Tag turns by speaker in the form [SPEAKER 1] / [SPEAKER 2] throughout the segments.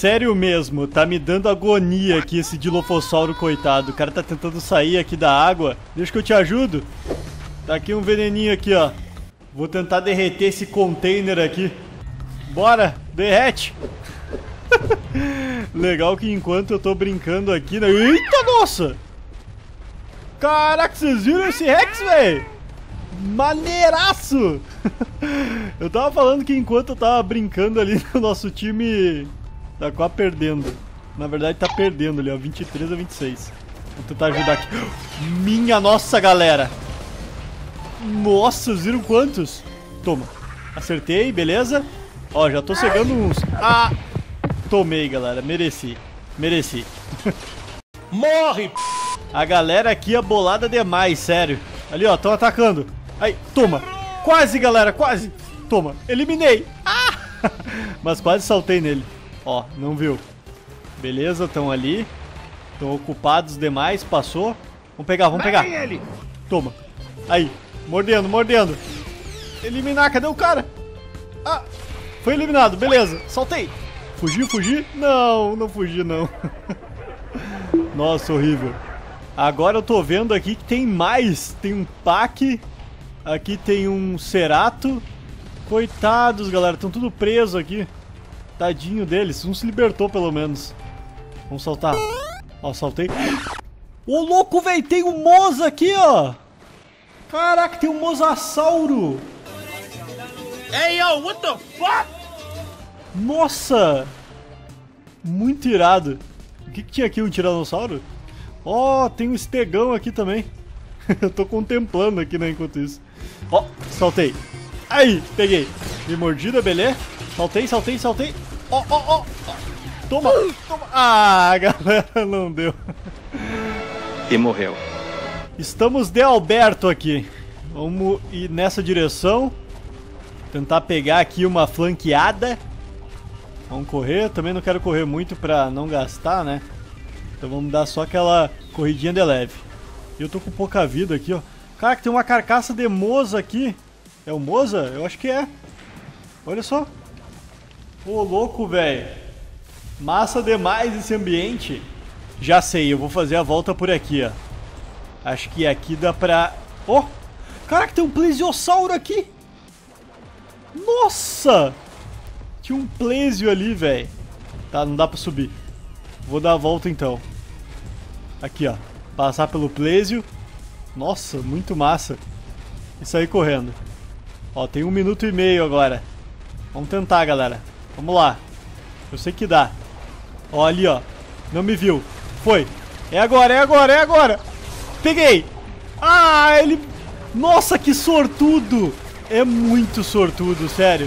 [SPEAKER 1] sério mesmo, tá me dando agonia aqui esse Dilophosauro, coitado. O cara tá tentando sair aqui da água. Deixa que eu te ajudo. Tá aqui um veneninho aqui, ó. Vou tentar derreter esse container aqui. Bora, derrete. Legal que enquanto eu tô brincando aqui, né? Eita, nossa! Caraca, vocês viram esse Rex, velho? Maneiraço! Eu tava falando que enquanto eu tava brincando ali, o nosso time tá quase perdendo. Na verdade tá perdendo ali, ó, 23-26. Vou tentar ajudar aqui. Minha nossa, galera! Nossa, vocês viram quantos? Toma. Acertei, beleza? Ó, já tô cegando uns. Ah! Tomei, galera. Mereci. Mereci.
[SPEAKER 2] Morre!
[SPEAKER 1] A galera aqui é bolada demais, sério. Ali, ó, estão atacando. Aí, toma. Quase, galera, quase. Toma, eliminei. Ah! Mas quase saltei nele. Ó, não viu. Beleza, estão ali. Estão ocupados demais, passou. Vamos pegar, vamos pegar.
[SPEAKER 2] Ele.
[SPEAKER 1] Toma. Aí, mordendo, mordendo. Eliminar, cadê o cara? Ah, foi eliminado, beleza. Saltei. Fugiu, fugi? Não, não fugi não. Nossa, horrível. Agora eu tô vendo aqui que tem mais. Tem um pack. Aqui tem um cerato. Coitados, galera. Estão tudo presos aqui. Tadinho deles. Um se libertou, pelo menos. Vamos saltar. Ó, saltei. Ô, louco, velho. Tem um Mosa aqui, ó. Caraca, tem um Mosasauro.
[SPEAKER 2] Hey, yo, what the fuck?
[SPEAKER 1] Nossa. Muito irado. O que tinha aqui? Um tiranossauro? Ó, tem um estegão aqui também. Eu tô contemplando aqui, né, enquanto isso. Ó, saltei. Aí, peguei. Me mordida, beleza? Saltei, saltei, saltei. Ó, ó, ó. Toma, toma. Ah, galera, não deu.
[SPEAKER 3] E morreu.
[SPEAKER 1] Estamos de Alberto aqui. Vamos ir nessa direção. Tentar pegar aqui uma flanqueada. Vamos correr. Também não quero correr muito pra não gastar, né? Então vamos dar só aquela corridinha de leve. Eu tô com pouca vida aqui, ó. Cara, que tem uma carcaça de Mosa aqui. É o Mosa? Eu acho que é. Olha só. Ô, louco, velho. Massa demais esse ambiente. Já sei, eu vou fazer a volta por aqui, ó. Acho que aqui dá pra... Ó! Cara, que tem um plesiosauro aqui. Nossa! Tinha um plesio ali, velho. Tá, não dá pra subir. Vou dar a volta então. Aqui, ó. Passar pelo plesio. Nossa, muito massa. E sair correndo. Ó, tem 1 minuto e meio agora. Vamos tentar, galera. Vamos lá. Eu sei que dá. Ó, ali, ó. Não me viu. Foi. É agora, é agora, é agora. Peguei. Ah, ele... Nossa, que sortudo. É muito sortudo, sério.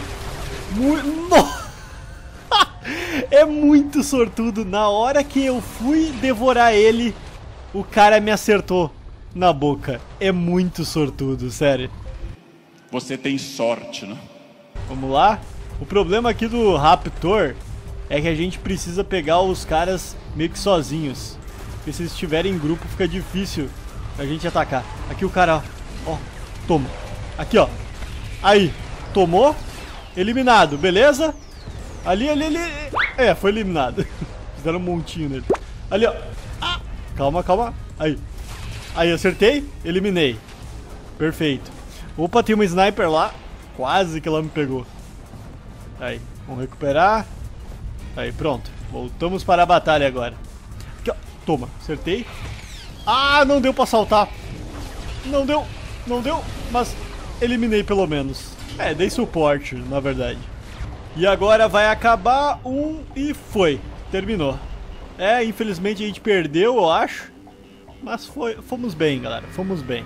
[SPEAKER 1] É muito sortudo. Na hora que eu fui devorar ele, o cara me acertou na boca. É muito sortudo, sério.
[SPEAKER 2] Você tem sorte, né?
[SPEAKER 1] Vamos lá. O problema aqui do Raptor é que a gente precisa pegar os caras meio que sozinhos. Porque se eles estiverem em grupo fica difícil a gente atacar. Aqui o cara, ó. Ó, toma. Aqui, ó. Aí, tomou. Eliminado, beleza? Ali, ali, ali. É, foi eliminado. Fizeram um montinho nele. Ali, ó. Ah, calma, calma. Aí. Aí, acertei. Eliminei. Perfeito. Opa, tem uma sniper lá. Quase que ela me pegou. Aí, vamos recuperar. Aí, pronto. Voltamos para a batalha agora. Aqui, ó. Toma, acertei. Ah, não deu pra saltar. Não deu, não deu. Mas eliminei pelo menos. É, dei suporte, na verdade. E agora vai acabar e foi. Terminou. É, infelizmente a gente perdeu, eu acho. Mas fomos bem, galera. Fomos bem.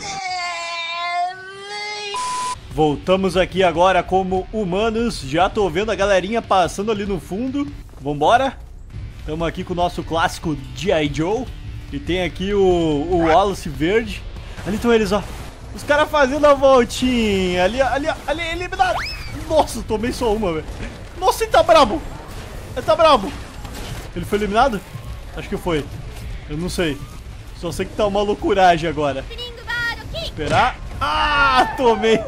[SPEAKER 1] Voltamos aqui agora como humanos. Já tô vendo a galerinha passando ali no fundo. Vambora. Estamos aqui com o nosso clássico G.I. Joe. E tem aqui o Wallace verde. Ali estão eles, ó. Os caras fazendo a voltinha. Ali, ali, ali, eliminado. Nossa, tomei só uma, velho. Nossa, ele tá brabo. Ele tá brabo. Ele foi eliminado? Acho que foi. Eu não sei. Só sei que tá uma loucuragem agora. Esperar. Ah, tomei.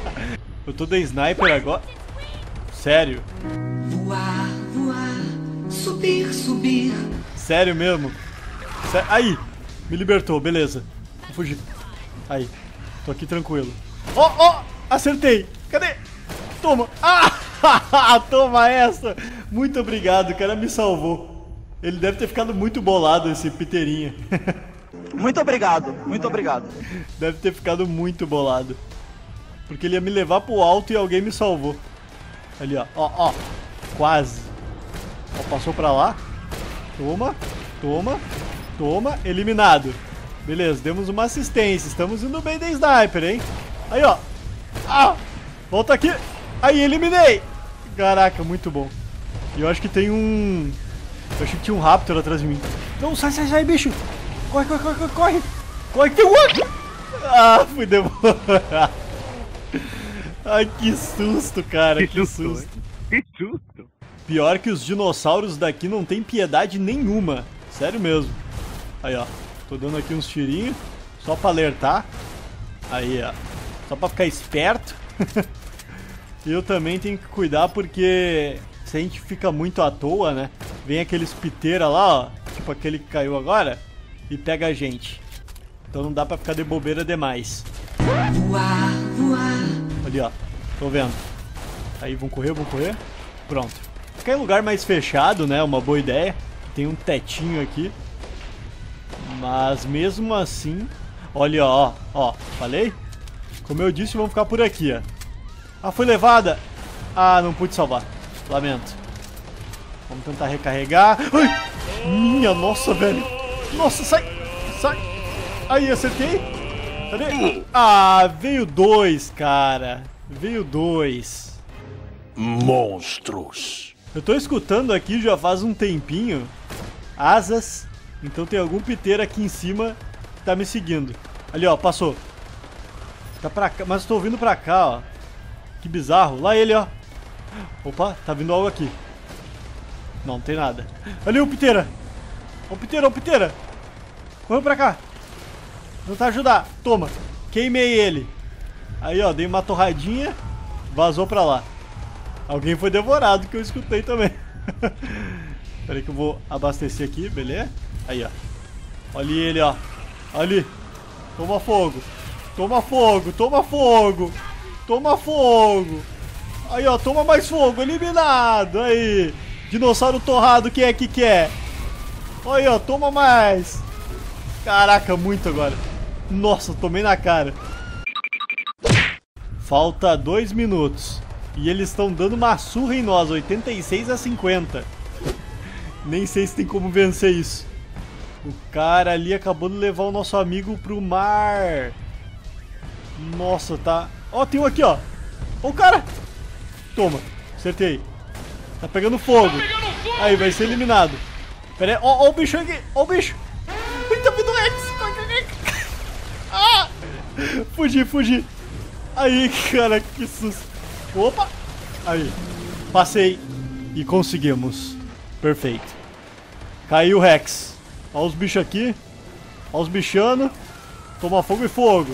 [SPEAKER 1] Eu tô de sniper agora. Sério.
[SPEAKER 4] Voar, voar, subir, subir.
[SPEAKER 1] Sério mesmo? Aí, me libertou, beleza. Vou fugir. Aí, tô aqui tranquilo. Ó, acertei. Cadê? Toma. Ah, toma essa. Muito obrigado, o cara me salvou. Ele deve ter ficado muito bolado, esse piteirinha.
[SPEAKER 5] Muito obrigado, muito obrigado.
[SPEAKER 1] Deve ter ficado muito bolado. Porque ele ia me levar pro alto e alguém me salvou. Ali, ó, quase. Ó, passou pra lá. Toma, eliminado. Beleza, demos uma assistência. Estamos indo bem de sniper, hein? Aí, ó. Volta aqui. Aí, eliminei. Caraca, muito bom. E eu acho que tem um... Eu achei que tinha um Raptor atrás de mim. Não, sai, bicho. Corre. Corre que tem um outro. Fui demorar. Ai, que susto, cara. Que susto. Pior que os dinossauros daqui não tem piedade nenhuma. Sério mesmo. Aí, ó. Tô dando aqui uns tirinhos. Só pra alertar. Aí, ó. Só pra ficar esperto. E eu também tenho que cuidar porque... Se a gente fica muito à toa, né? Vem aqueles piteira lá, ó. Tipo aquele que caiu agora. E pega a gente. Então não dá pra ficar de bobeira demais.
[SPEAKER 4] Voar.
[SPEAKER 1] Ali, ó. Tô vendo. Aí, vamos correr. Pronto. Ficar em lugar mais fechado, né? Uma boa ideia. Tem um tetinho aqui. Mas mesmo assim... Olha, ó. Falei? Como eu disse, vamos ficar por aqui, ó. Foi levada. Não pude salvar. Lamento. Vamos tentar recarregar. Ai! Minha nossa, velho. Nossa, sai. Aí, acertei. Cadê? Veio 2, cara. Veio 2.
[SPEAKER 2] Monstros.
[SPEAKER 1] Eu tô escutando aqui já faz um tempinho asas. Então tem algum piteiro aqui em cima que tá me seguindo. Ali, ó, passou. Tá pra cá, mas eu tô ouvindo pra cá, ó. Que bizarro. Lá ele, ó. Opa, tá vindo algo aqui. Não tem nada. Ali o piteira. Ó o piteira. Correu pra cá. Vou tentar ajudar. Toma. Queimei ele. Aí, ó, dei uma torradinha. Vazou pra lá. Alguém foi devorado, que eu escutei também. Peraí que eu vou abastecer aqui, beleza? Aí, ó. Olha ele, ó. Ali. Toma fogo. Aí, ó, toma mais fogo. Eliminado. Aí. Dinossauro torrado, quem é que quer? Aí, ó, toma mais. Caraca, muito agora. Nossa, tomei na cara. Falta 2 minutos. E eles estão dando uma surra em nós, 86-50. Nem sei se tem como vencer isso. O cara ali acabou de levar o nosso amigo pro mar. Nossa, tá... Ó, tem um aqui, ó. Ó o cara. Toma, acertei. Tá pegando fogo. Aí, vai ser eliminado. Pera aí, ó o bicho aqui. Ó o bicho. Ai, tá vindo o Rex. Fugi. Aí, cara, que susto. Opa. Aí, passei. E conseguimos. Perfeito. Caiu o Rex. Ó os bichos aqui. Ó os bichando. Toma fogo e fogo.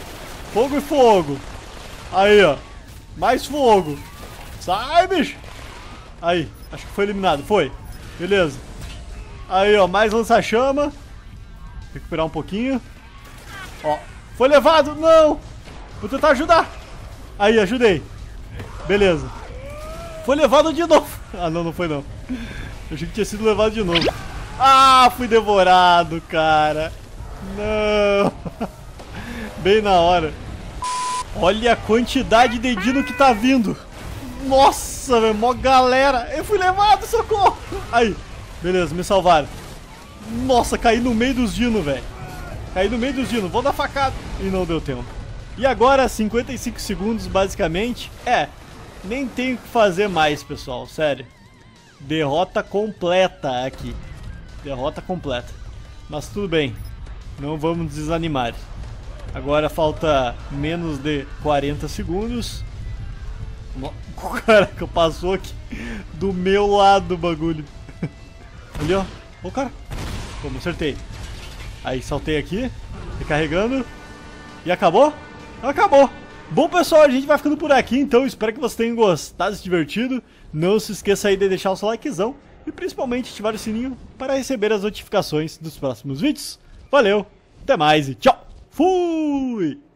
[SPEAKER 1] Aí, ó. Mais fogo. Sai, bicho. Aí, acho que foi eliminado. Foi. Beleza. Aí, ó, mais lança-chama. Recuperar um pouquinho. Ó, foi levado. Não. Vou tentar ajudar. Aí, ajudei. Beleza. Foi levado de novo. Não foi não. Eu achei que tinha sido levado de novo. Fui devorado, cara. Não. Bem na hora. Olha a quantidade de dino que tá vindo. Nossa, velho, mó galera. Eu fui levado, socorro. Aí, beleza, me salvaram. Nossa, caí no meio dos dinos, velho. Vou dar facada. E não deu tempo. E agora, 55 segundos, basicamente. Nem tenho o que fazer mais, pessoal, sério. Derrota completa aqui. Mas tudo bem. Não vamos desanimar. Agora falta menos de 40 segundos. Caraca, passou aqui do meu lado do bagulho. Ali, ó. Ô, cara. Como acertei. Aí, saltei aqui. Recarregando. E acabou? Acabou. Bom, pessoal, a gente vai ficando por aqui. Então, espero que vocês tenham gostado, se divertido. Não se esqueça aí de deixar o seu likezão. e principalmente ativar o sininho para receber as notificações dos próximos vídeos. Valeu, até mais e tchau! Fui!